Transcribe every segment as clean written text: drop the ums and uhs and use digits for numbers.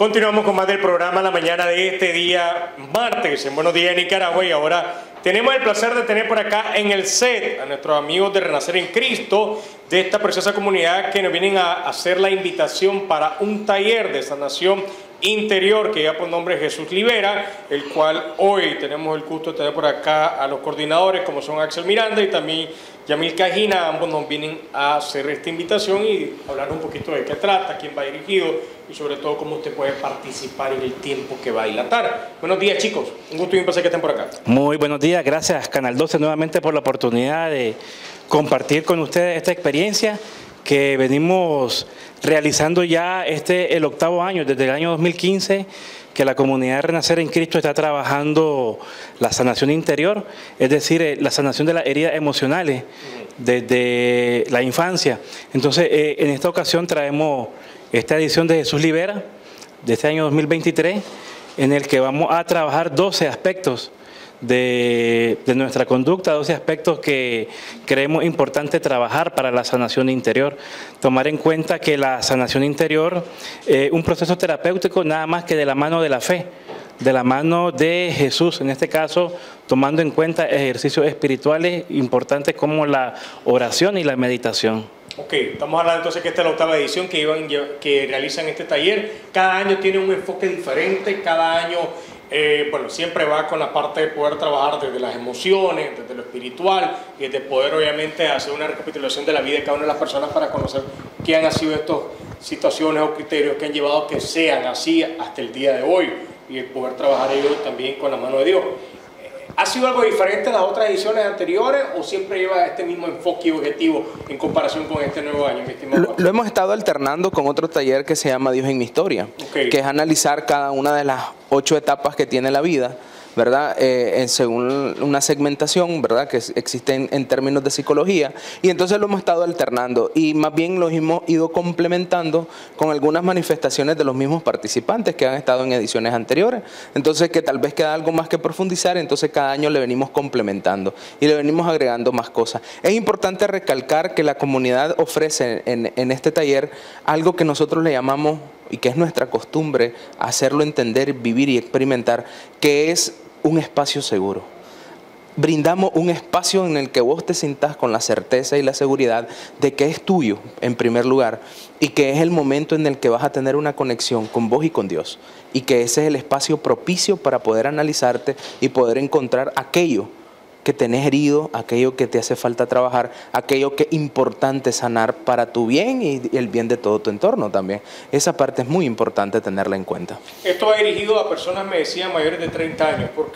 Continuamos con más del programa la mañana de este día martes en Buenos Días Nicaragua, y ahora tenemos el placer de tener por acá en el set a nuestros amigos de Renacer en Cristo, de esta preciosa comunidad, que nos vienen a hacer la invitación para un taller de sanación interior que lleva por nombre Jesús Libera, el cual hoy tenemos el gusto de tener por acá a los coordinadores, como son Axel Miranda y también Yamil Cajina. Ambos nos vienen a hacer esta invitación y hablar un poquito de qué trata, quién va dirigido y sobre todo cómo usted puede participar en el tiempo que va a dilatar. Buenos días, chicos, un gusto y un placer que estén por acá. Muy buenos días, gracias Canal 12 nuevamente por la oportunidad de compartir con ustedes esta experiencia que venimos realizando ya el octavo año, desde el año 2015, que la comunidad de Renacer en Cristo está trabajando la sanación interior, es decir, la sanación de las heridas emocionales desde la infancia. Entonces, en esta ocasión traemos esta edición de Jesús Libera, de este año 2023, en el que vamos a trabajar 12 aspectos de nuestra conducta, 12 aspectos que creemos importante trabajar para la sanación interior. Tomar en cuenta que la sanación interior es un proceso terapéutico nada más que de la mano de la fe, de la mano de Jesús, en este caso tomando en cuenta ejercicios espirituales importantes como la oración y la meditación. Ok, estamos hablando entonces que esta es la octava edición que realizan este taller. Cada año tiene un enfoque diferente, cada año bueno, siempre va con la parte de poder trabajar desde las emociones, desde lo espiritual y de poder obviamente hacer una recapitulación de la vida de cada una de las personas para conocer qué han sido estas situaciones o criterios que han llevado a que sean así hasta el día de hoy, y el poder trabajar ellos también con la mano de Dios. ¿Ha sido algo diferente a las otras ediciones anteriores o siempre lleva este mismo enfoque y objetivo en comparación con este nuevo año, mi estimado? Lo hemos estado alternando con otro taller que se llama Dios en mi historia, que es analizar cada una de las 8 etapas que tiene la vida, ¿verdad? Según una segmentación, ¿verdad?, que existe en términos de psicología, y entonces lo hemos estado alternando y más bien los hemos ido complementando con algunas manifestaciones de los mismos participantes que han estado en ediciones anteriores. Entonces, que tal vez queda algo más que profundizar, entonces cada año le venimos complementando y le venimos agregando más cosas. Es importante recalcar que la comunidad ofrece en este taller algo que nosotros le llamamos, y que es nuestra costumbre hacerlo entender, vivir y experimentar, que es un espacio seguro. Brindamos un espacio en el que vos te sientas con la certeza y la seguridad de que es tuyo en primer lugar, y que es el momento en el que vas a tener una conexión con vos y con Dios, y que ese es el espacio propicio para poder analizarte y poder encontrar aquello que tenés herido, aquello que te hace falta trabajar, aquello que es importante sanar para tu bien y el bien de todo tu entorno también. Esa parte es muy importante tenerla en cuenta. Esto va dirigido a personas, me decían, mayores de 30 años. ¿Por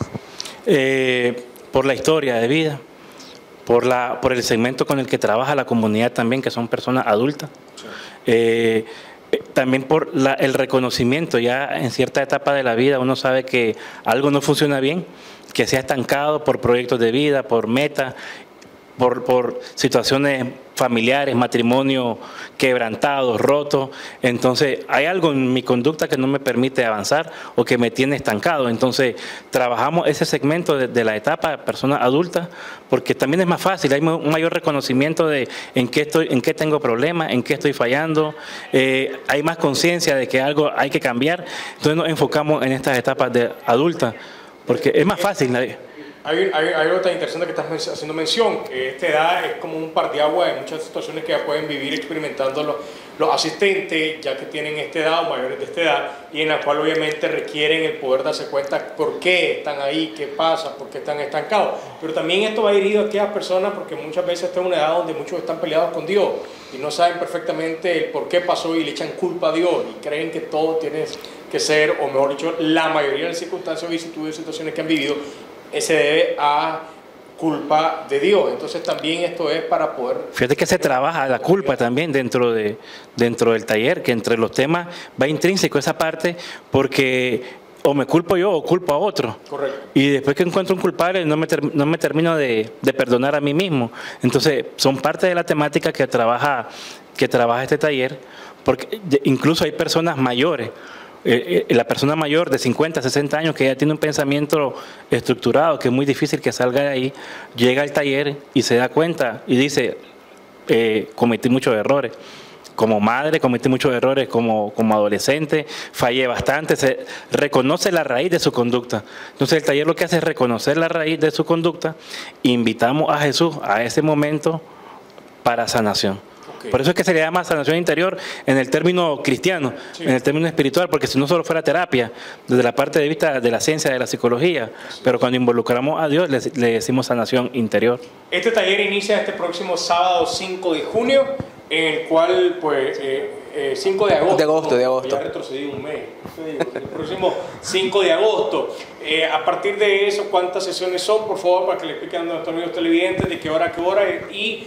qué? Por la historia de vida, por el segmento con el que trabaja la comunidad también, que son personas adultas. Sí. También por el reconocimiento, ya en cierta etapa de la vida uno sabe que algo no funciona bien, que se ha estancado por proyectos de vida, por metas, por situaciones familiares, matrimonios quebrantados, rotos. Entonces hay algo en mi conducta que no me permite avanzar o que me tiene estancado. Entonces trabajamos ese segmento de la etapa de personas adultas, porque también es más fácil, hay un mayor reconocimiento de en qué tengo problemas, en qué estoy fallando, hay más conciencia de que algo hay que cambiar. Entonces nos enfocamos en estas etapas de adultas, porque es más fácil. Hay algo tan interesante que estás haciendo mención, que esta edad es como un parteaguas de muchas situaciones que ya pueden vivir experimentando los asistentes, ya que tienen esta edad o mayores de esta edad, y en la cual obviamente requieren el poder darse cuenta por qué están ahí, qué pasa, por qué están estancados. Pero también esto va dirigido a aquellas personas, porque muchas veces esta es una edad donde muchos están peleados con Dios y no saben perfectamente el por qué pasó y le echan culpa a Dios y creen que todo tiene que ser, o mejor dicho, la mayoría de las circunstancias, vicisitudes, situaciones que han vivido se debe a culpa de Dios. Entonces también esto es para poder... Fíjate que se trabaja la culpa también dentro del taller, que entre los temas va intrínseco esa parte, porque o me culpo yo o culpo a otro. Correcto. Y después que encuentro un culpable no me termino de perdonar a mí mismo. Entonces son parte de la temática que trabaja este taller, porque incluso hay personas mayores. La persona mayor de 50, 60 años que ya tiene un pensamiento estructurado, que es muy difícil que salga de ahí, llega al taller y se da cuenta y dice, cometí muchos errores, como madre cometí muchos errores como adolescente, fallé bastante, se reconoce la raíz de su conducta. Entonces el taller lo que hace es reconocer la raíz de su conducta, invitamos a Jesús a ese momento para sanación. Okay. Por eso es que se le llama sanación interior en el término cristiano, sí, en el término espiritual, porque si no solo fuera terapia, desde la parte de vista de la ciencia, de la psicología, sí, pero cuando involucramos a Dios le decimos sanación interior. Este taller inicia este próximo sábado 5 de junio, en el cual, pues, 5 de agosto. De agosto. Ya retrocedí un mes. El próximo 5 de agosto. A partir de eso, ¿cuántas sesiones son? Por favor, para que le expliquen a nuestros amigos televidentes de qué hora a qué hora. Y,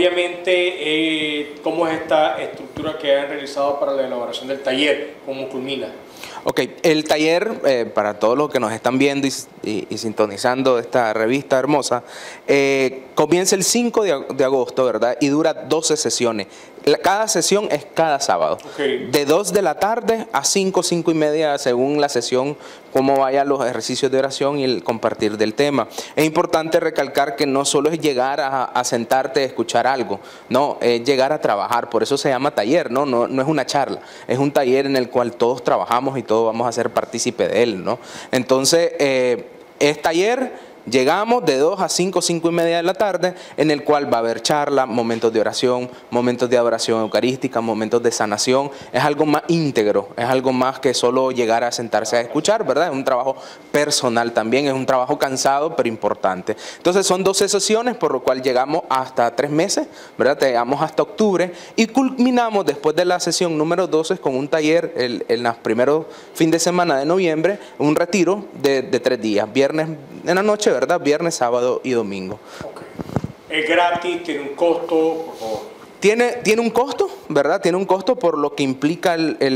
obviamente, cómo es esta estructura que han realizado para la elaboración del taller, cómo culmina. Ok, el taller, para todos los que nos están viendo y sintonizando esta revista hermosa, comienza el 5 de agosto, ¿verdad? Y dura 12 sesiones. Cada sesión es cada sábado. Okay. De 2 de la tarde a 5, 5 y media, según la sesión, cómo vayan los ejercicios de oración y el compartir del tema. Es importante recalcar que no solo es llegar a sentarte a escuchar algo, no, es llegar a trabajar. Por eso se llama taller, ¿no? No es una charla, es un taller en el cual todos trabajamos y todos vamos a ser partícipe de él, ¿no? Entonces, es taller. Llegamos de 2 a 5, 5 y media de la tarde, en el cual va a haber charla, momentos de oración, momentos de adoración eucarística, momentos de sanación. Es algo más íntegro, es algo más que solo llegar a sentarse a escuchar, ¿verdad? Es un trabajo personal también, es un trabajo cansado, pero importante. Entonces son 12 sesiones, por lo cual llegamos hasta 3 meses, ¿verdad? Llegamos hasta octubre y culminamos después de la sesión número 12 con un taller en los primeros fines de semana de noviembre, un retiro de 3 días, viernes en la noche, ¿verdad? Viernes, sábado y domingo. Okay. ¿Es gratis? ¿Tiene un costo? Por favor. Tiene un costo, ¿verdad? Tiene un costo por lo que implica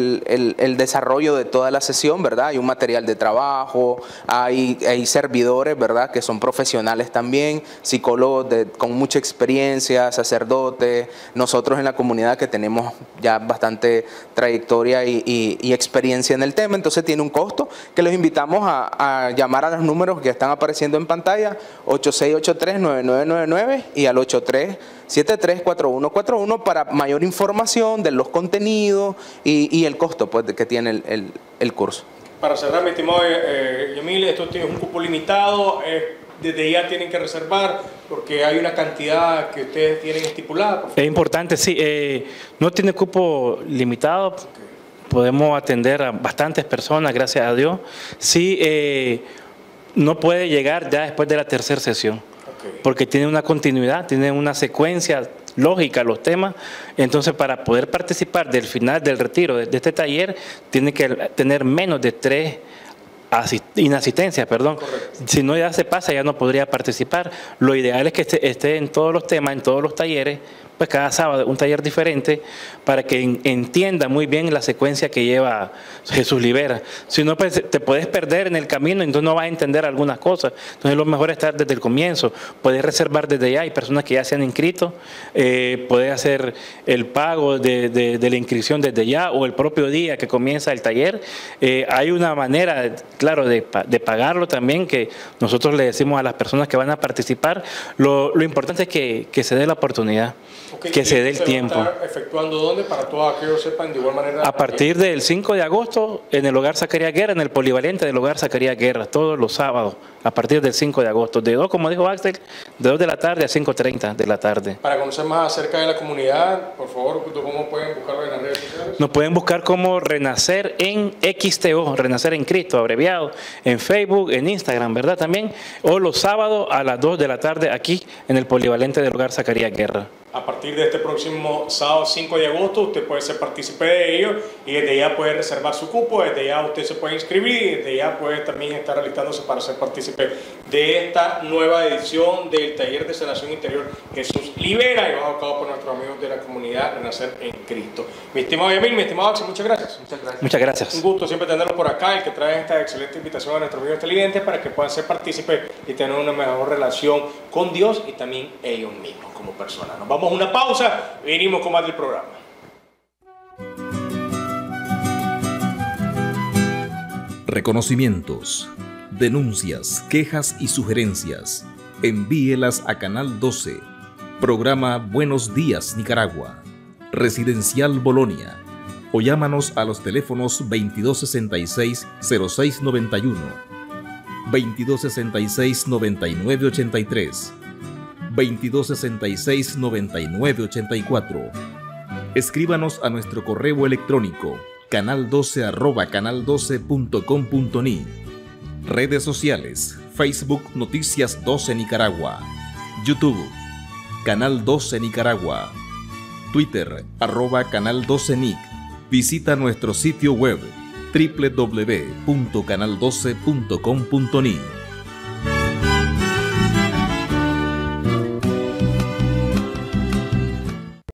el desarrollo de toda la sesión, ¿verdad? Hay un material de trabajo, hay servidores, ¿verdad? Que son profesionales también, psicólogos con mucha experiencia, sacerdotes, nosotros en la comunidad que tenemos ya bastante trayectoria y experiencia en el tema, entonces tiene un costo que los invitamos a llamar a los números que están apareciendo en pantalla, 8683-9999 y al 83734141 para mayor información de los contenidos y el costo, pues, que tiene el curso. Para cerrar, mi estimado Yamil, esto tiene un cupo limitado, desde ya tienen que reservar porque hay una cantidad que ustedes tienen estipulada. Es importante, sí, no tiene cupo limitado, okay. Podemos atender a bastantes personas, gracias a Dios. Sí, no puede llegar ya después de la tercera sesión. Porque tiene una continuidad, tiene una secuencia lógica los temas. Entonces, para poder participar del final del retiro de este taller, tiene que tener menos de 3 inasistencias, perdón. Correcto. Si no ya se pasa, ya no podría participar. Lo ideal es que esté en todos los temas, en todos los talleres, pues cada sábado un taller diferente para que entienda muy bien la secuencia que lleva Jesús Libera. Si no, pues te puedes perder en el camino y entonces no vas a entender algunas cosas. Entonces lo mejor es estar desde el comienzo. Puedes reservar desde ya, hay personas que ya se han inscrito, puedes hacer el pago de la inscripción desde ya o el propio día que comienza el taller. Hay una manera, claro, de pagarlo también, que nosotros le decimos a las personas que van a participar. Lo importante es que se dé la oportunidad. Okay. Que se dé el tiempo. ¿Está efectuando dónde? Para todos aquellos sepan de igual manera. A partir del 5 de agosto en el Hogar Zacarías Guerra, en el polivalente del Hogar Zacarías Guerra, todos los sábados, a partir del 5 de agosto, de 2, como dijo Axel, de 2 de la tarde a 5:30 de la tarde. Para conocer más acerca de la comunidad, por favor, ¿cómo pueden buscarlo en las redes sociales? Nos pueden buscar como Renacer en XTO, Renacer en Cristo, abreviado, en Facebook, en Instagram, ¿verdad? También, o los sábados a las 2 de la tarde aquí en el polivalente del Hogar Zacarías Guerra. A partir de este próximo sábado 5 de agosto usted puede ser partícipe de ello y desde ya puede reservar su cupo, desde ya usted se puede inscribir y desde ya puede también estar alistándose para ser partícipe de esta nueva edición del Taller de Sanación Interior Jesús Libera, llevado a cabo por nuestros amigos de la comunidad Renacer en Cristo. Mi estimado Yamil, mi estimado Axel, muchas gracias. Muchas gracias. Muchas gracias. Un gusto siempre tenerlos por acá, el que trae esta excelente invitación a nuestros amigos televidentes para que puedan ser partícipes y tener una mejor relación con Dios y también ellos mismos como personas. Nos vamos a una pausa y venimos con más del programa. Reconocimientos, denuncias, quejas y sugerencias. Envíelas a Canal 12, programa Buenos Días Nicaragua, Residencial Bolonia. O llámanos a los teléfonos 2266-0691, 2266-9983, 2266-9984. Escríbanos a nuestro correo electrónico canal12@canal12.com.ni. Redes sociales: Facebook Noticias 12 Nicaragua, YouTube Canal 12 Nicaragua, Twitter @Canal 12 Nic. Visita nuestro sitio web www.canal12.com.ni.